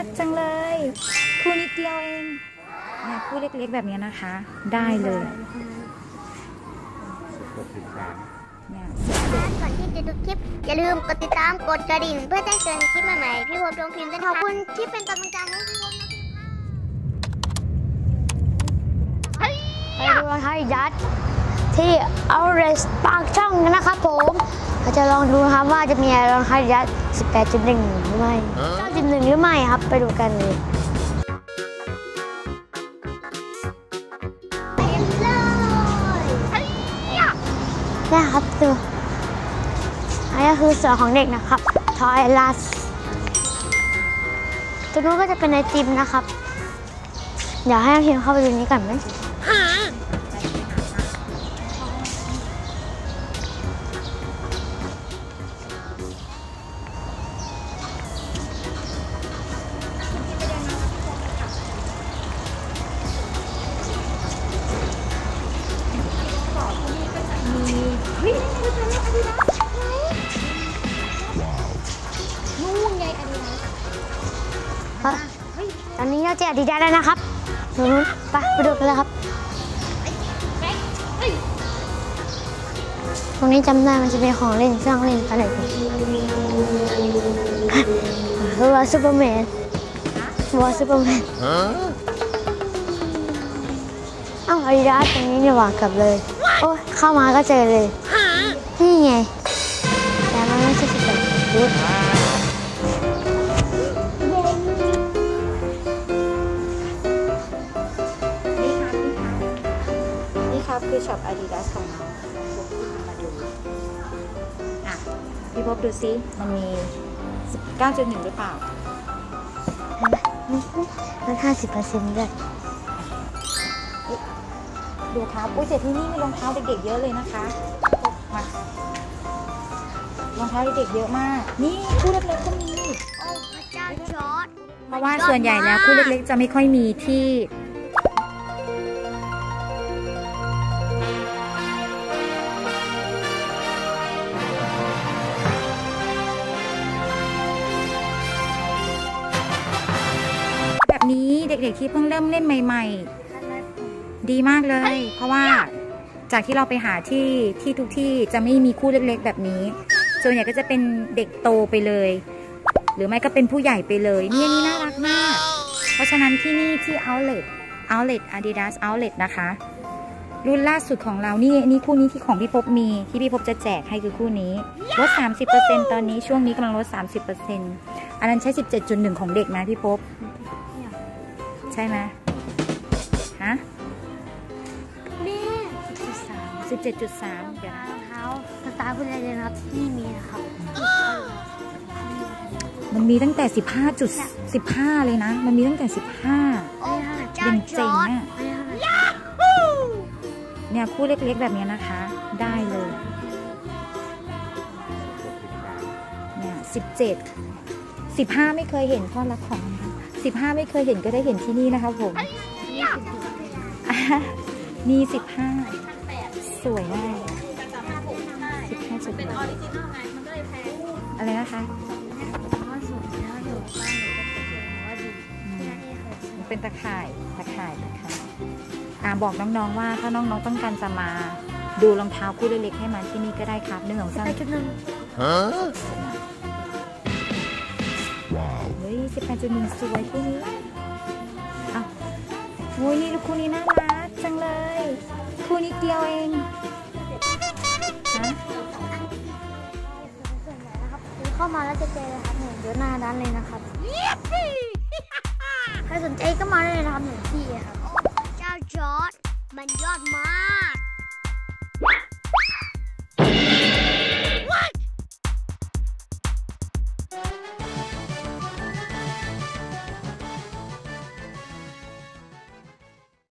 จังเลยคู่นิดเดียวเองเนี่ยคู่เล็กๆแบบนี้นะคะ ได้เลยเนี่ยก่อนที่จะดูคลิปอย่าลืมกดติดตามกดกระดิ่งเพื่อแจ้งเตือนคลิปใหม่ๆพี่พบลงพิมพ์ด้วยขอบคุณที่เป็นกำลังใจให้พี่พบไปดูไทยยัดที่เอาเรสปากช่องนะครับผมเราจะลองดูครับว่าจะมีอะไรลองไทยยัด 18.1 หรือไม่ 9.1 หรือไม่ครับไปดูกันเลยนี่ครับดูอันนี้คือส่วนของเด็กนะครับทอยลัสตัวนู้นก็จะเป็นไอติมนะครับเดี๋ยวให้น้องพิมเข้าไปดูนี้ก่อนไหมตอนนี้เราแจกดีใจแล้วนะครับนู้นไปดูกันเลยครับตรงนี้จำได้มันจะเป็นของเล่นเครื่องเล่นอะไรกันคือว่าซูเปอร์แมนว่าซูเปอร์แมนอ้าวอาดิดาสตรงนี้เนี่ยหวานกลับเลยโอ้เข้ามาก็เจอเลยนี่ไงแต่มันไม่ใช่แบบชุดคือช็อป Adidas ของเรามาดูพี่พบดูซิมันมี 9.1 หรือเปล่ามัน 50% ด้วยดูครับอุ้ยแต่ที่นี่มีรองเท้าเด็กๆเยอะเลยนะคะมารองเท้าเด็กๆเยอะมากนี่คู่เล็กๆก็มีโอ้พระเจ้าจอร์จเพราะว่าส่วนใหญ่แล้วคู่เล็กๆจะไม่ค่อยมีที่นี้เด็กๆที่เพิ่งเริ่มเล่นใหม่ๆดีมากเลยเพราะว่าจากที่เราไปหาที่ทุกที่จะไม่มีคู่เล็กๆแบบนี้ส่วนใหญ่ก็จะเป็นเด็กโตไปเลยหรือไม่ก็เป็นผู้ใหญ่ไปเลยนี่น่ารักมากเพราะฉะนั้นที่นี่ที่ Outlet Adidas Outlet นะคะรุ่นล่าสุดของเรานี่คู่นี้ที่ของพี่พบมีที่พี่พบจะแจกให้คือคู่นี้ลด 30% ตอนนี้ช่วงนี้กำลังลด 30% อันนั้นใช้ 17.1 ของเด็กนะพี่พบใช่ไหมฮะ17.3 เดี๋ยวนะรองเท้าสตาร์พูดอะไรเลยนะครับที่มีนะครับมันมีตั้งแต่15 เลยนะมันมีตั้งแต่15เจ๋งๆเนี่ยคู่เล็กๆแบบนี้นะคะได้เลยเนี่ย15ไม่เคยเห็นพ่อรักของ15ไม่เคยเห็นก็ได้เห็นที่นี่นะคะผมนี่15สวยมาก15สุดเป็นออริจินอลไงมันก็เลยแพงอะไรนะคะมันเป็นตะข่ายบอกน้องๆว่าถ้าน้องๆต้องการจะมาดูรองเท้าคู่เล็กๆให้มาที่นี่ก็ได้ครับ1 2 3เฮ้ย 18.1 สวยคู่นี้อ้าวโอ้ยนี่คู่นี้น่ารักจังเลยคู่นิดเดียวเองเข้ามาแล้วจะเจอเลยครับเดี๋ยวหน้าด้านเลยนะครับใครสนใจก็มาได้เลยนะครับ1 ที่ครับเจ้าจอร์จมันยอดมาก